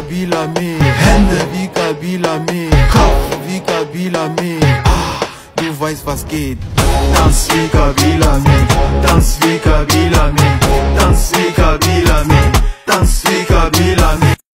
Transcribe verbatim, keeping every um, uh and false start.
Kabila Me, Hände wie Kabila Me, Kopf wie Kabila Me. Ah, du weißt was geht. Tanz wie Kabila Me, tanz wie Kabila Me.